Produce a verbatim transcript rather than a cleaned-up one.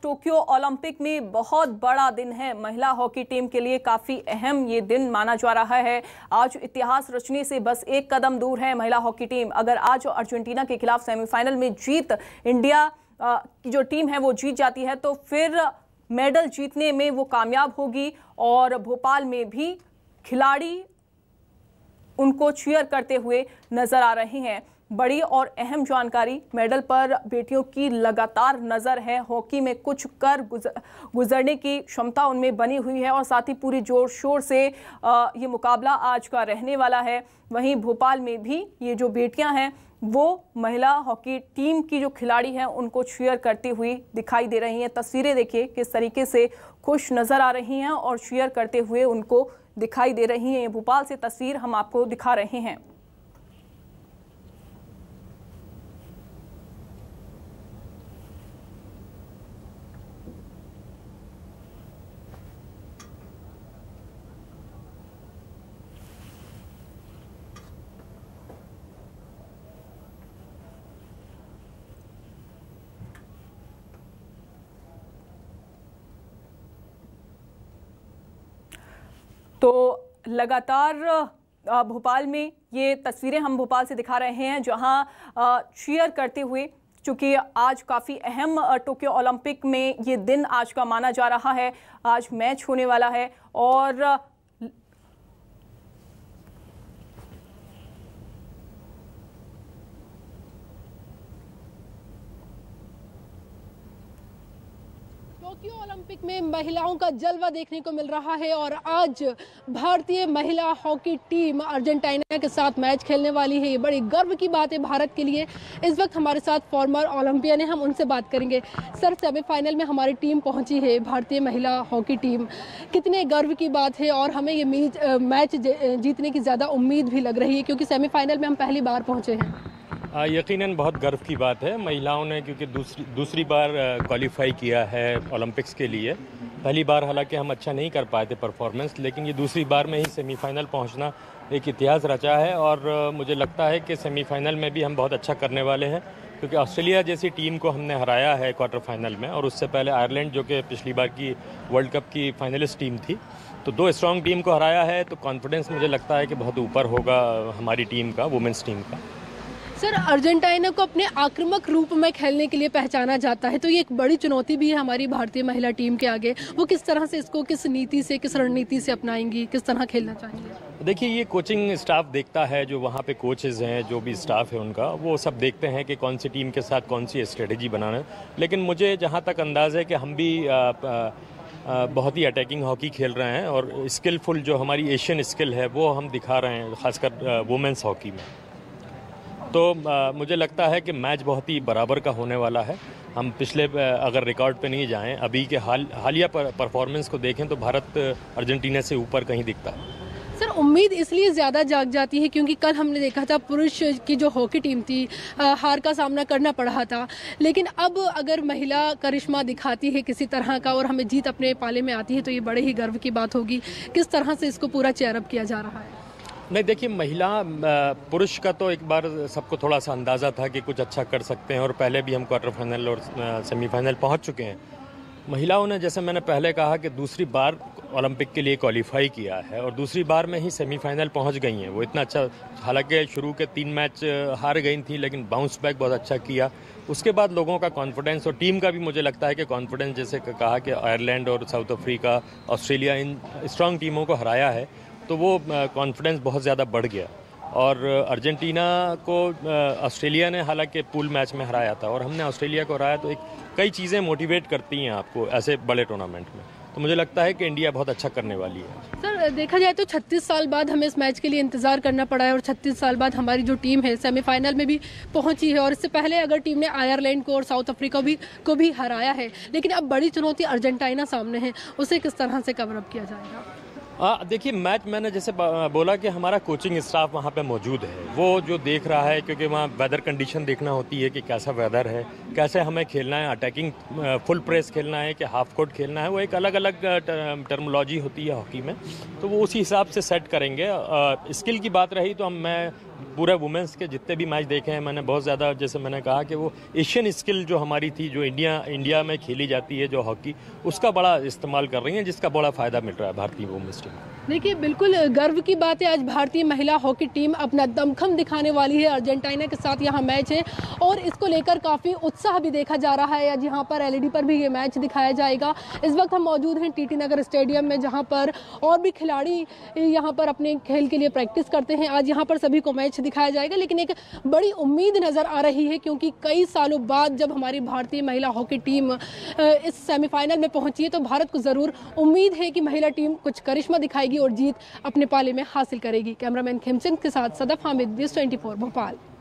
Tokyo Olympic में बहुत बड़ा दिन है। महिला हॉकी टीम के लिए काफी अहम ये दिन माना जा रहा है। आज इतिहास रचने से बस एक कदम दूर है महिला हॉकी टीम। अगर आज अर्जेंटीना के खिलाफ सेमीफाइनल में जीत इंडिया की जो टीम है वो जीत जाती है तो फिर मेडल जीतने में वो कामयाब होगी और भोपाल में भी खिलाड़ी उनको चीयर करते हुए नजर आ रहे हैं। बड़ी और अहम जानकारी, मेडल पर बेटियों की लगातार नज़र है। हॉकी में कुछ कर गुजरने की क्षमता उनमें बनी हुई है और साथ ही पूरी जोर शोर से ये मुकाबला आज का रहने वाला है। वहीं भोपाल में भी ये जो बेटियां हैं वो महिला हॉकी टीम की जो खिलाड़ी हैं उनको चीयर करती हुई दिखाई दे रही हैं। तस्वीरें देखिए किस तरीके से खुश नज़र आ रही हैं और चीयर करते हुए उनको दिखाई दे रही हैं। ये भोपाल से तस्वीर हम आपको दिखा रहे हैं। तो लगातार भोपाल में ये तस्वीरें हम भोपाल से दिखा रहे हैं जहां चीयर करते हुए, चूंकि आज काफ़ी अहम टोक्यो ओलंपिक में ये दिन आज का माना जा रहा है। आज मैच होने वाला है और टोक्यो ओलंपिक में महिलाओं का जलवा देखने को मिल रहा है और आज भारतीय महिला हॉकी टीम अर्जेंटीना के साथ मैच खेलने वाली है। ये बड़ी गर्व की बात है भारत के लिए। इस वक्त हमारे साथ फॉर्मर ओलंपियन है, हम उनसे बात करेंगे। सर, सेमीफाइनल में हमारी टीम पहुंची है, भारतीय महिला हॉकी टीम, कितने गर्व की बात है और हमें ये मैच जीतने की ज़्यादा उम्मीद भी लग रही है क्योंकि सेमीफाइनल में हम पहली बार पहुँचे हैं। यकीनन बहुत गर्व की बात है। महिलाओं ने क्योंकि दूसरी दूसरी बार क्वालिफाई किया है ओलंपिक्स के लिए। पहली बार हालांकि हम अच्छा नहीं कर पाए थे परफॉर्मेंस, लेकिन ये दूसरी बार में ही सेमीफाइनल पहुंचना एक इतिहास रचा है और मुझे लगता है कि सेमीफाइनल में भी हम बहुत अच्छा करने वाले हैं क्योंकि ऑस्ट्रेलिया जैसी टीम को हमने हराया है क्वार्टर फाइनल में और उससे पहले आयरलैंड जो कि पिछली बार की वर्ल्ड कप की फाइनलिस्ट टीम थी, तो दो स्ट्रॉन्ग टीम को हराया है। तो कॉन्फिडेंस मुझे लगता है कि बहुत ऊपर होगा हमारी टीम का, वुमेंस टीम का। सर, अर्जेंटीना को अपने आक्रामक रूप में खेलने के लिए पहचाना जाता है, तो ये एक बड़ी चुनौती भी है हमारी भारतीय महिला टीम के आगे। वो किस तरह से इसको, किस नीति से, किस रणनीति से अपनाएंगी, किस तरह खेलना चाहेंगे? देखिए, ये कोचिंग स्टाफ देखता है, जो वहाँ पे कोचेज़ हैं, जो भी स्टाफ है उनका, वो सब देखते हैं कि कौन सी टीम के साथ कौन सी स्ट्रेटेजी बनाना है। लेकिन मुझे जहाँ तक अंदाज़ है कि हम भी आ, आ, बहुत ही अटैकिंग हॉकी खेल रहे हैं और स्किलफुल जो हमारी एशियन स्किल है वो हम दिखा रहे हैं, खासकर वुमेंस हॉकी में। तो आ, मुझे लगता है कि मैच बहुत ही बराबर का होने वाला है। हम पिछले अगर रिकॉर्ड पे नहीं जाएं, अभी के हाल हालिया पर परफॉर्मेंस को देखें तो भारत अर्जेंटीना से ऊपर कहीं दिखता है। सर, उम्मीद इसलिए ज़्यादा जाग जाती है क्योंकि कल हमने देखा था पुरुष की जो हॉकी टीम थी हार का सामना करना पड़ा था, लेकिन अब अगर महिला करिश्मा दिखाती है किसी तरह का और हमें जीत अपने पाले में आती है तो ये बड़े ही गर्व की बात होगी। किस तरह से इसको पूरा चेयरअप किया जा रहा है? नहीं, देखिए, महिला पुरुष का तो एक बार सबको थोड़ा सा अंदाज़ा था कि कुछ अच्छा कर सकते हैं और पहले भी हम क्वार्टर फाइनल और सेमीफाइनल पहुंच चुके हैं। महिलाओं ने, जैसे मैंने पहले कहा, कि दूसरी बार ओलंपिक के लिए क्वालिफाई किया है और दूसरी बार में ही सेमीफाइनल पहुंच गई हैं। वो इतना अच्छा, हालांकि शुरू के तीन मैच हार गई थी लेकिन बाउंस बैक बहुत अच्छा किया। उसके बाद लोगों का कॉन्फिडेंस और टीम का भी मुझे लगता है कि कॉन्फिडेंस, जैसे कहा कि आयरलैंड और साउथ अफ्रीका, ऑस्ट्रेलिया, इन स्ट्रॉन्ग टीमों को हराया है तो वो कॉन्फिडेंस बहुत ज़्यादा बढ़ गया। और अर्जेंटीना को ऑस्ट्रेलिया ने हालांकि पूल मैच में हराया था और हमने ऑस्ट्रेलिया को हराया, तो एक कई चीज़ें मोटिवेट करती हैं आपको ऐसे बड़े टूर्नामेंट में। तो मुझे लगता है कि इंडिया बहुत अच्छा करने वाली है। सर, देखा जाए तो छत्तीस साल बाद हमें इस मैच के लिए इंतजार करना पड़ा है और छत्तीस साल बाद हमारी जो टीम है सेमीफाइनल में भी पहुंची है और इससे पहले अगर टीम ने आयरलैंड को और साउथ अफ्रीका भी को भी हराया है, लेकिन अब बड़ी चुनौती अर्जेंटीना सामने है, उसे किस तरह से कवर अप किया जाएगा? हाँ, देखिए, मैच मैंने जैसे बोला कि हमारा कोचिंग स्टाफ वहाँ पे मौजूद है, वो जो देख रहा है, क्योंकि वहाँ वेदर कंडीशन देखना होती है कि कैसा वेदर है, कैसे हमें खेलना है, अटैकिंग फुल प्रेस खेलना है कि हाफ कोर्ट खेलना है, वो एक अलग अलग टर्मोलॉजी होती है हॉकी में, तो वो उसी हिसाब से सेट करेंगे। स्किल की बात रही तो हम मैं पूरे वुमेंस के जितने भी मैच देखे हैं मैंने, बहुत ज़्यादा, जैसे मैंने कहा कि वो एशियन स्किल जो हमारी थी, जो इंडिया इंडिया में खेली जाती है जो हॉकी, उसका बड़ा इस्तेमाल कर रही हैं, जिसका बड़ा फ़ायदा मिल रहा है भारतीय वुमेंस टीम को। देखिए, बिल्कुल गर्व की बात है, आज भारतीय महिला हॉकी टीम अपना दमखम दिखाने वाली है। अर्जेंटीना के साथ यहाँ मैच है और इसको लेकर काफ़ी उत्साह भी देखा जा रहा है। आज यहाँ पर एलईडी पर भी ये मैच दिखाया जाएगा। इस वक्त हम मौजूद हैं टीटी नगर स्टेडियम में, जहाँ पर और भी खिलाड़ी यहाँ पर अपने खेल के लिए प्रैक्टिस करते हैं। आज यहाँ पर सभी को मैच दिखाया जाएगा, लेकिन एक बड़ी उम्मीद नज़र आ रही है, क्योंकि कई सालों बाद जब हमारी भारतीय महिला हॉकी टीम इस सेमीफाइनल में पहुंची है, तो भारत को ज़रूर उम्मीद है कि महिला टीम कुछ करिश्मा दिखाएगी और जीत अपने पाले में हासिल करेगी। कैमरामैन खेमचंद के साथ Sadaf Hamid, news twenty four Bhopal.